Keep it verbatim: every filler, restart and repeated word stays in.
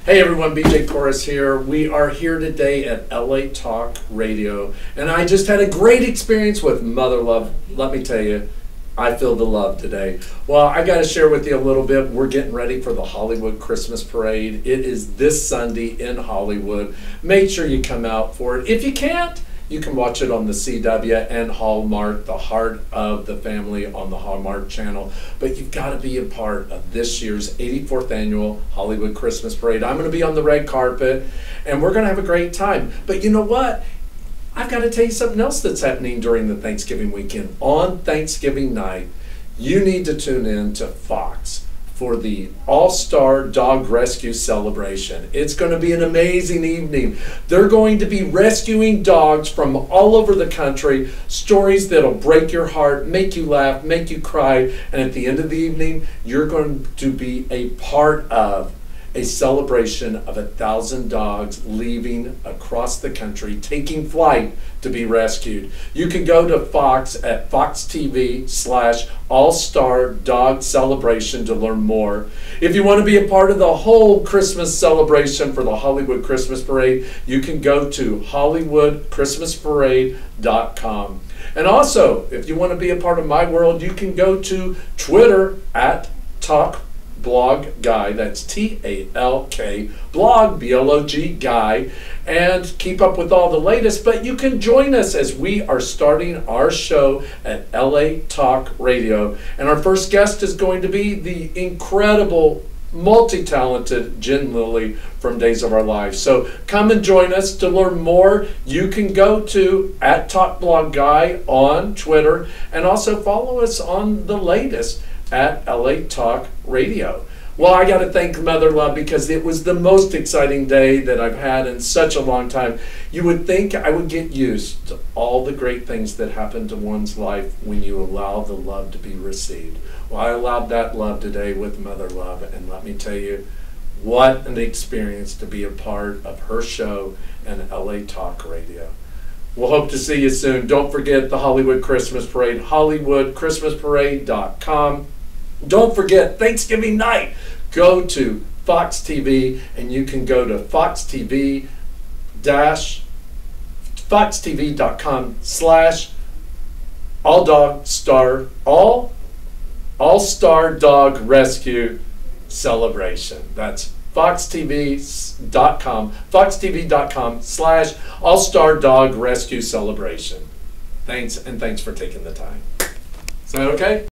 Hey everyone, B J Torres here. We are here today at L A Talk Radio, and I just had a great experience with Mother Love. Let me tell you, I feel the love today. Well, I got to share with you a little bit. We're getting ready for the Hollywood Christmas Parade. It is this Sunday in Hollywood. Make sure you come out for it. If you can't, you can watch it on the C W and Hallmark, the Heart of the Family on the Hallmark channel. But you've got to be a part of this year's eighty-fourth Annual Hollywood Christmas Parade. I'm going to be on the red carpet, and we're going to have a great time. But you know what? I've got to tell you something else that's happening during the Thanksgiving weekend. On Thanksgiving night, you need to tune in to Fox for the All-Star Dog Rescue Celebration. It's going to be an amazing evening. They're going to be rescuing dogs from all over the country, stories that'll break your heart, make you laugh, make you cry, and at the end of the evening, you're going to be a part of a celebration of a thousand dogs leaving across the country, taking flight to be rescued. You can go to Fox at Fox T V slash All-Star Dog Celebration to learn more. If you want to be a part of the whole Christmas celebration for the Hollywood Christmas Parade, you can go to Hollywood Christmas Parade dot com. And also, if you want to be a part of my world, you can go to Twitter at Talk Blog Guy, that's T A L K, blog, B L O G, Guy, and keep up with all the latest. But you can join us as we are starting our show at L A Talk Radio. And our first guest is going to be the incredible, multi-talented Jen Lilly from Days of Our Lives. So come and join us. To learn more, you can go to at Talk Blog Guy on Twitter, and also follow us on the latest at L A Talk Radio. Well, I got to thank Mother Love because it was the most exciting day that I've had in such a long time. You would think I would get used to all the great things that happen to one's life when you allow the love to be received. Well, I allowed that love today with Mother Love, and let me tell you, what an experience to be a part of her show and L A Talk Radio. We'll hope to see you soon. Don't forget the Hollywood Christmas Parade, Hollywood Christmas Parade dot com. Don't forget, Thanksgiving night, go to Fox T V, and you can go to Fox T V dash Fox T V dot com slash all dog star all all star dog rescue celebration. That's Fox T V dot com, Fox T V dot com slash all star dog rescue celebration. Thanks, and thanks for taking the time. Is that okay?